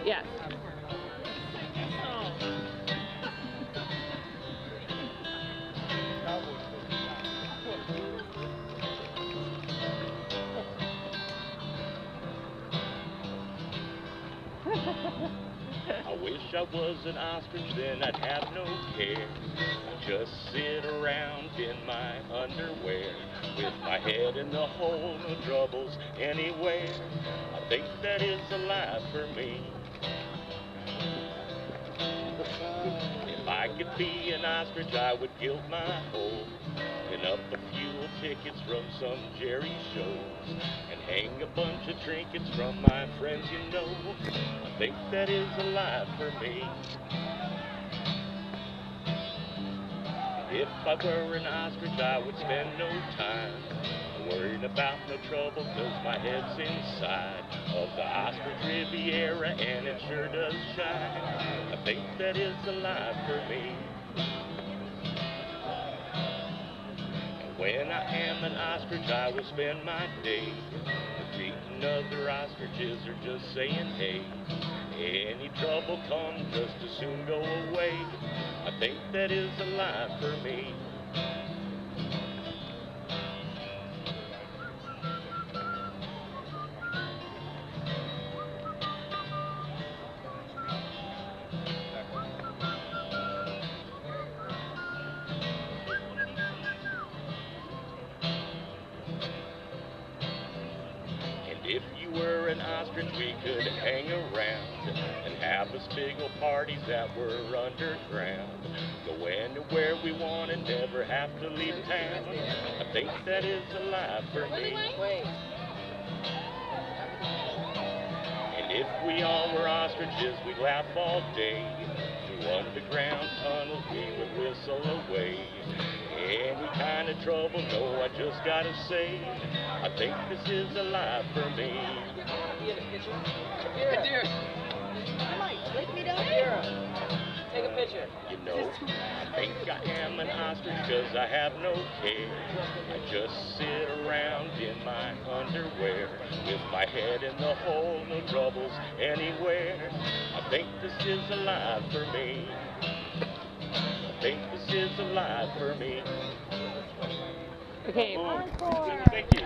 Yes. I wish I was an ostrich, then I'd have no care. I'd just sit around in my underwear, with my head in the hole, no troubles anywhere. I think that is a life for me. If I could be an ostrich, I would gild my hole, pin up the fuel tickets from some Jerry shows, and hang a bunch of trinkets from my friends, you know. I think that is a life for me. If I were an ostrich, I would spend no time worried about no trouble, 'cause my head's inside of the Ostrich Riviera, and it sure does shine. I think that is a life for me. And when I am an ostrich, I will spend my day greeting other ostriches or just saying hey. Any trouble comes just as soon go away. I think that is a life for me. If you were an ostrich, we could hang around and have us big old parties that were underground. Go anywhere we want and never have to leave town. I think that is a life for me. And if we all were ostriches, we'd laugh all day. Through underground tunnels, we would whistle away any kind of trouble. No, I just gotta say, I think this is a life for me. Here. Come on, take me down here. Take a picture. You know, I think I am an ostrich, 'cause I have no care. I just sit around in my underwear, with my head in the hole, no troubles anywhere. I think this is a life for me. I think this is a life for me. Okay. Thank you.